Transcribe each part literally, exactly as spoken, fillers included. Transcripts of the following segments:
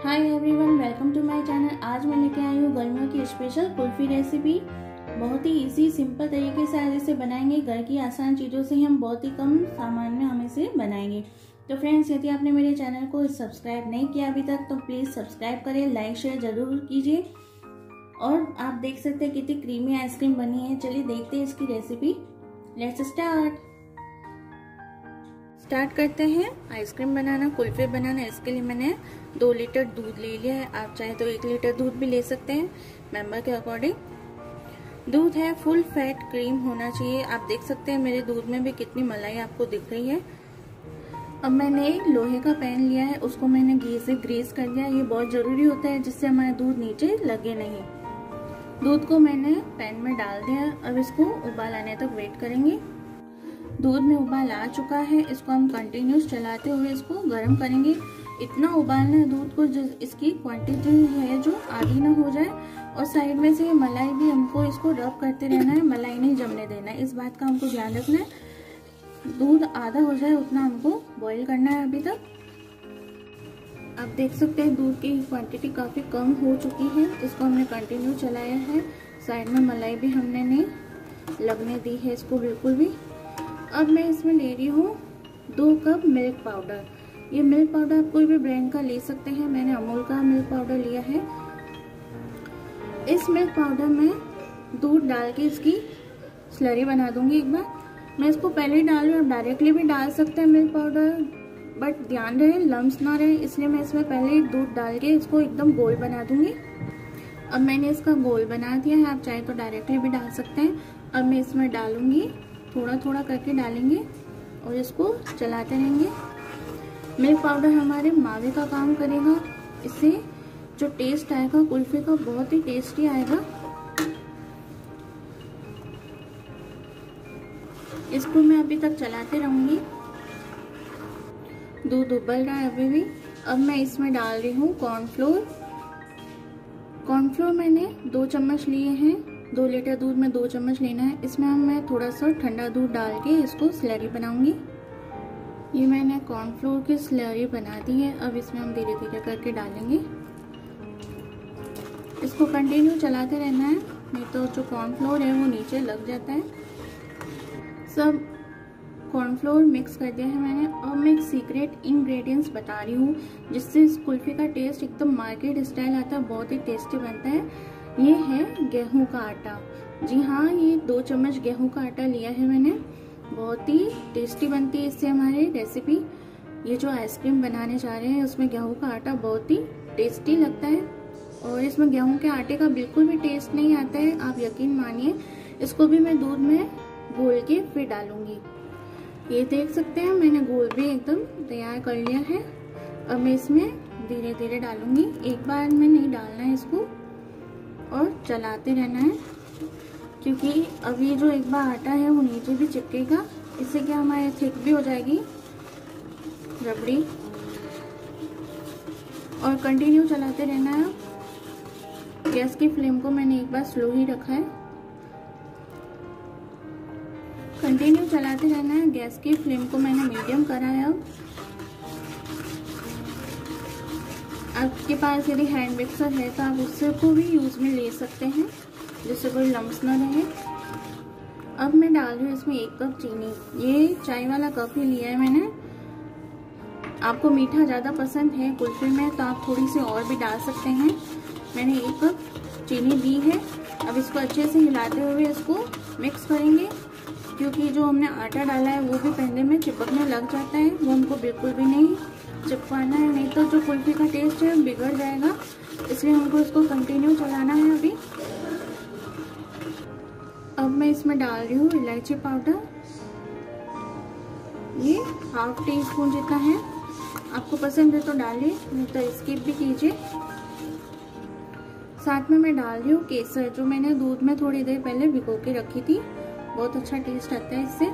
Hi everyone, welcome to my channel. आज मैं लेके आई हूँ गर्मियों की स्पेशल कुल्फी रेसिपी। बहुत ही इजी सिंपल तरीके से आज इसे बनाएंगे। घर की आसान चीज़ों से ही हम बहुत ही कम सामान में हम इसे बनाएंगे। तो फ्रेंड्स, यदि आपने मेरे चैनल को सब्सक्राइब नहीं किया अभी तक तो प्लीज़ सब्सक्राइब करें, लाइक शेयर जरूर कीजिए। और आप देख सकते हैं कितनी क्रीमी आइसक्रीम बनी है। चलिए देखते हैं इसकी रेसिपी। लेट्स स्टार्ट स्टार्ट करते हैं आइसक्रीम बनाना, कुल्फी बनाना। इसके लिए मैंने दो लीटर दूध ले लिया है। आप चाहे तो एक लीटर दूध भी ले सकते हैं, मेंबर के अकॉर्डिंग। दूध है फुल फैट क्रीम होना चाहिए। आप देख सकते हैं मेरे दूध में भी कितनी मलाई आपको दिख रही है। अब मैंने एक लोहे का पैन लिया है, उसको मैंने घी से ग्रीस कर दिया। ये बहुत जरूरी होता है जिससे हमारा दूध नीचे लगे नहीं। दूध को मैंने पैन में डाल दिया। अब इसको उबाल आने तक वेट करेंगे। दूध में उबाल आ चुका है। इसको हम कंटिन्यूस चलाते हुए इसको गर्म करेंगे। इतना उबालना है दूध को इसकी क्वांटिटी है जो आधी ना हो जाए। और साइड में से मलाई भी हमको इसको रब करते रहना है, मलाई नहीं जमने देना है। इस बात का हमको ध्यान रखना है। दूध आधा हो जाए उतना हमको बॉईल करना है अभी तक। आप देख सकते हैं दूध की क्वांटिटी काफी कम हो चुकी है। इसको हमने कंटिन्यू चलाया है। साइड में मलाई भी हमने नहीं लगने दी है इसको बिल्कुल भी। अब मैं इसमें ले रही हूँ दो कप मिल्क पाउडर। ये मिल्क पाउडर आप कोई भी ब्रांड का ले सकते हैं। मैंने अमूल का मिल्क पाउडर लिया है। इस मिल्क पाउडर में दूध डाल के इसकी स्लरी बना दूंगी। एक बार मैं इसको पहले ही डाल रही हूँ। डायरेक्टली भी डाल सकते हैं मिल्क पाउडर, बट ध्यान रहे लम्स ना रहे, इसलिए मैं इसमें पहले ही दूध डाल के इसको एकदम गोल बना दूंगी। अब मैंने इसका गोल बना दिया है। आप चाहे तो डायरेक्टली भी डाल सकते हैं। अब मैं इसमें डालूंगी, थोड़ा थोड़ा करके डालेंगे और इसको चलाते रहेंगे। मिल्क पाउडर हमारे मावे का काम करेगा। इससे जो टेस्ट आएगा कुल्फी का बहुत ही टेस्टी आएगा। इसको मैं अभी तक चलाते रहूंगी। दूध उबल रहा है अभी भी। अब मैं इसमें डाल रही हूँ कॉर्नफ्लोर। कॉर्नफ्लोर मैंने दो चम्मच लिए हैं। दो लीटर दूध में दो चम्मच लेना है। इसमें हम मैं थोड़ा सा ठंडा दूध डाल के इसको स्लरी बनाऊंगी। ये मैंने कॉर्नफ्लोर की स्लरी बना दी है। अब इसमें हम धीरे धीरे करके डालेंगे। इसको कंटिन्यू चलाते रहना है, नहीं तो जो कॉर्नफ्लोर है वो नीचे लग जाता है। सब कॉर्नफ्लोर मिक्स कर दिया है मैंने। अब मैं एक सीक्रेट इंग्रेडिएंट्स बता रही हूँ जिससे इस कुल्फी का टेस्ट एकदम मार्केट स्टाइल आता है, बहुत ही टेस्टी बनता है। ये है गेहूं का आटा। जी हाँ, ये दो चम्मच गेहूं का आटा लिया है मैंने। बहुत ही टेस्टी बनती है इससे हमारी रेसिपी। ये जो आइसक्रीम बनाने जा रहे हैं उसमें गेहूं का आटा बहुत ही टेस्टी लगता है। और इसमें गेहूं के आटे का बिल्कुल भी टेस्ट नहीं आता है, आप यकीन मानिए। इसको भी मैं दूध में घोल के फिर डालूंगी। ये देख सकते हैं मैंने घोल भी एकदम तैयार कर लिया है। अब मैं इसमें धीरे धीरे डालूंगी, एक बार में नहीं डालना है इसको, और चलाते रहना है। क्योंकि अब ये जो एक बार आटा है वो नीचे भी चिपकेगा। इससे क्या हमारे थिक भी हो जाएगी रबड़ी। और कंटिन्यू चलाते रहना है। गैस की फ्लेम को मैंने एक बार स्लो ही रखा है। कंटिन्यू चलाते रहना है। गैस की फ्लेम को मैंने मीडियम करा है। अब आपके पास यदि हैंड मिक्सर है तो आप उससे को भी यूज में ले सकते हैं जिससे कोई लम्स ना रहे। अब मैं डाल रही हूँ इसमें एक कप चीनी। ये चाय वाला कप ही लिया है मैंने। आपको मीठा ज़्यादा पसंद है कुल्फी में तो आप थोड़ी सी और भी डाल सकते हैं। मैंने एक कप चीनी दी है। अब इसको अच्छे से हिलाते हुए इसको मिक्स करेंगे, क्योंकि जो हमने आटा डाला है वो भी पहले में चिपकने लग जाता है। वो हमको बिल्कुल भी नहीं चिपकाना है, नहीं तो जो कुल्फी का टेस्ट है बिगड़ जाएगा। इसलिए हमको इसको कंटिन्यू चलाना है अभी। अब मैं इसमें डाल रही हूँ इलायची पाउडर। ये हाफ टी स्पून जितना है। आपको पसंद है तो डालिए, नहीं तो स्किप भी कीजिए। साथ में मैं डाल रही हूँ केसर, जो मैंने दूध में थोड़ी देर पहले भिगो के रखी थी। बहुत अच्छा टेस्ट आता है इससे।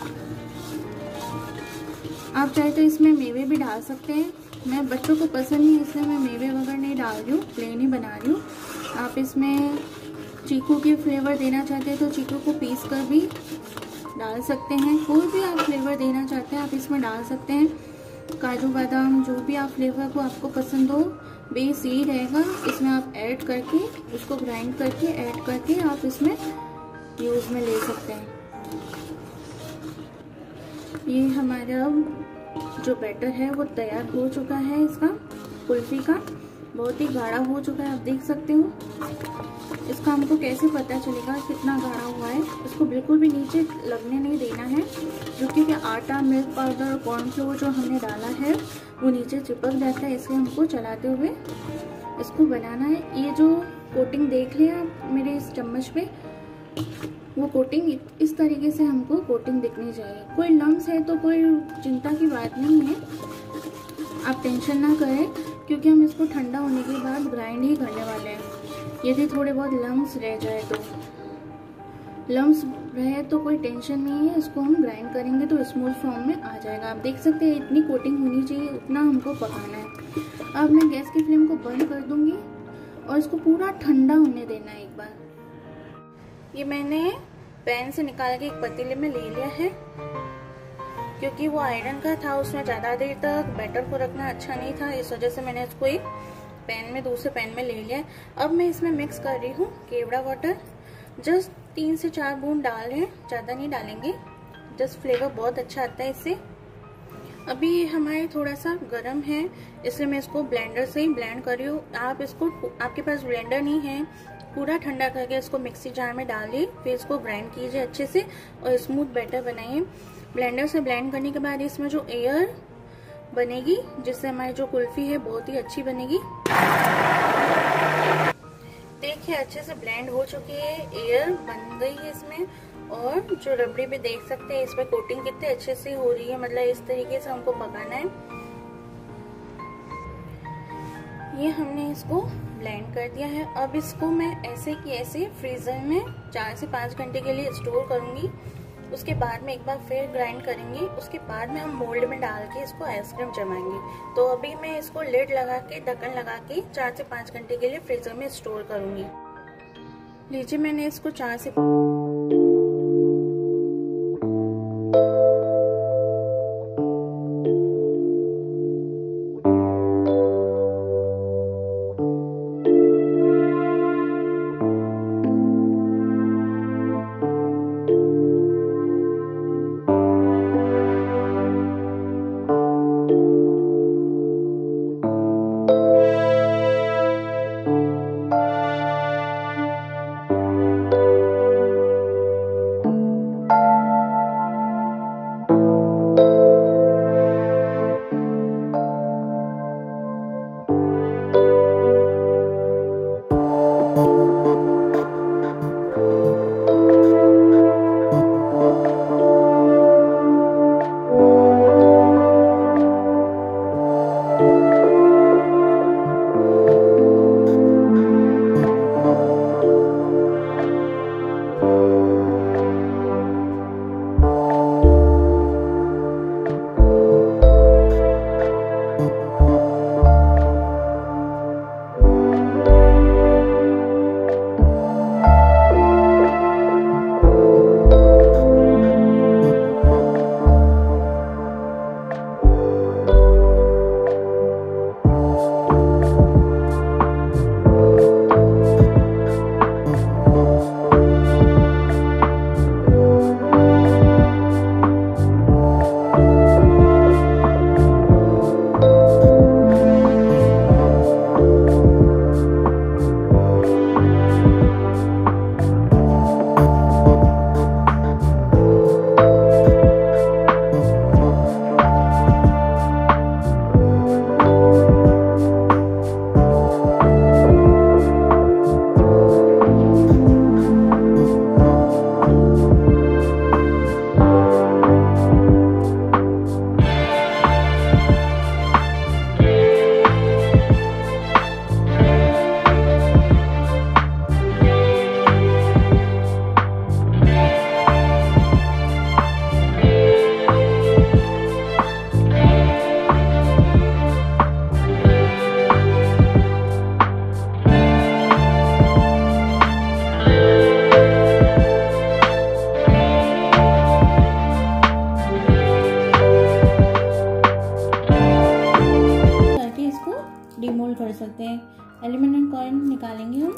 आप चाहे तो इसमें मेवे भी डाल सकते हैं। मैं बच्चों को पसंद नहीं इसलिए मैं मेवे वगैरह नहीं डाल रही हूँ, प्लेन ही बना रही हूँ। आप इसमें चीकू की फ्लेवर देना चाहते हैं तो चीकू को पीस कर भी डाल सकते हैं। कोई भी आप फ्लेवर देना चाहते हैं आप इसमें डाल सकते हैं। काजू बादाम जो भी आप फ्लेवर को आपको पसंद हो बेस यही रहेगा। इसमें आप ऐड करके उसको ग्राइंड करके ऐड करके आप इसमें यूज़ में ले सकते हैं। ये हमारा जो बैटर है वो तैयार हो चुका है इसका कुल्फी का, बहुत ही गाढ़ा हो चुका है, आप देख सकते हो। इसका हमको कैसे पता चलेगा कितना गाढ़ा हुआ है, इसको बिल्कुल भी नीचे लगने नहीं देना है, जो क्योंकि आटा, मिल्क पाउडर और कॉर्नफ्लोर जो हमने डाला है वो नीचे चिपक जाता है, इसलिए हमको चलाते हुए इसको बनाना है। ये जो कोटिंग देख लिया आप मेरे इस चम्मच पे, वो कोटिंग इस तरीके से हमको कोटिंग दिखनी चाहिए। कोई लम्स है तो कोई चिंता की बात नहीं है, आप टेंशन ना करें, क्योंकि हम इसको ठंडा होने के बाद ग्राइंड ही करने वाले हैं। यदि थोड़े बहुत लम्स रह जाए तो लम्स रहे तो कोई टेंशन नहीं है, इसको हम ग्राइंड करेंगे तो स्मूथ फॉर्म में आ जाएगा। आप देख सकते हैं इतनी कोटिंग होनी चाहिए, उतना हमको पकाना है। अब मैं गैस की फ्लेम को बंद कर दूंगी और इसको पूरा ठंडा होने देना है एक बार। ये मैंने पैन से निकाल के एक पतीले में ले लिया है, क्योंकि वो आयरन का था, उसमें ज़्यादा देर तक बैटर को रखना अच्छा नहीं था, इस वजह से मैंने इसको एक पैन में दूसरे पैन में ले लिया है। अब मैं इसमें मिक्स कर रही हूँ केवड़ा वाटर, जस्ट तीन से चार बूंद डाल रहे हैं, ज़्यादा नहीं डालेंगे, जस्ट फ्लेवर बहुत अच्छा आता है इससे। अभी ये हमारे थोड़ा सा गर्म है, इसलिए मैं इसको ब्लेंडर से ही ब्लेंड कर रही हूँ। आप इसको, आपके पास ब्लेंडर नहीं है, पूरा ठंडा करके इसको मिक्सी जार में डालिए, फिर इसको ग्राइंड कीजिए अच्छे से और स्मूथ बैटर बनाइए। ब्लेंडर से ब्लेंड करने के बाद इसमें जो एयर बनेगी, जिससे हमारी जो कुल्फी है बहुत ही अच्छी बनेगी। देखिए अच्छे से ब्लेंड हो चुकी है, एयर बन गई है इसमें, और जो रबड़ी भी देख सकते हैं इसमें कोटिंग कितने अच्छे से हो रही है, मतलब इस तरीके से हमको पकाना है। ये हमने इसको ब्लेंड कर दिया है। अब इसको मैं ऐसे कि ऐसे फ्रीजर में चार से पाँच घंटे के लिए स्टोर करूंगी, उसके बाद में एक बार फिर ग्राइंड करेंगे, उसके बाद में हम मोल्ड में डाल के इसको आइसक्रीम जमाएंगे। तो अभी मैं इसको लिड लगा के, ढक्कन लगा के चार से पाँच घंटे के लिए फ्रीजर में स्टोर करूंगी। लीजिए मैंने इसको चार से डिमोल्ड कर सकते हैं। एल्यूमिनियम कॉइन निकालेंगे हम।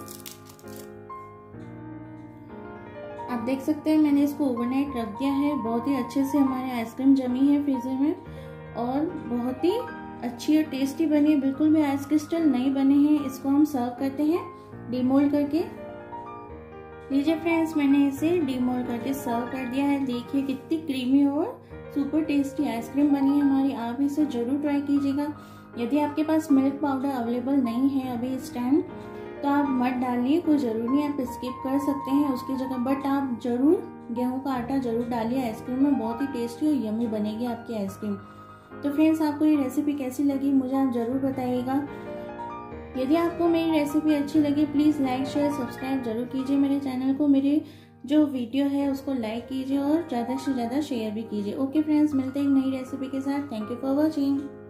आप देख सकते हैं मैंने इसको ओवरनाइट रख दिया है। बहुत ही अच्छे से हमारी आइसक्रीम जमी है फ्रीजर में और बहुत ही अच्छी और टेस्टी बनी है, बिल्कुल भी आइस क्रिस्टल नहीं बने हैं। इसको हम सर्व करते हैं डिमोल्ड करके। लीजिए फ्रेंड्स, मैंने इसे डिमोल्ड करके सर्व कर दिया है। देखिए कितनी क्रीमी और सुपर टेस्टी आइसक्रीम बनी है हमारी। आप इसे जरूर ट्राई कीजिएगा। यदि आपके पास मिल्क पाउडर अवेलेबल नहीं है अभी इस टाइम तो आप मत डालिए, कोई ज़रूरी नहीं, आप स्किप कर सकते हैं उसकी जगह, बट आप जरूर गेहूं का आटा जरूर डालिए आइसक्रीम में। बहुत ही टेस्टी और यम्मी बनेगी आपकी आइसक्रीम। तो फ्रेंड्स, आपको ये रेसिपी कैसी लगी मुझे आप ज़रूर बताइएगा। यदि आपको मेरी रेसिपी अच्छी लगी प्लीज़ लाइक शेयर सब्सक्राइब जरूर कीजिए मेरे चैनल को। मेरे जो वीडियो है उसको लाइक कीजिए और ज़्यादा से ज़्यादा शेयर भी कीजिए। ओके फ्रेंड्स, मिलते हैं एक नई रेसिपी के साथ। Thank you for watching.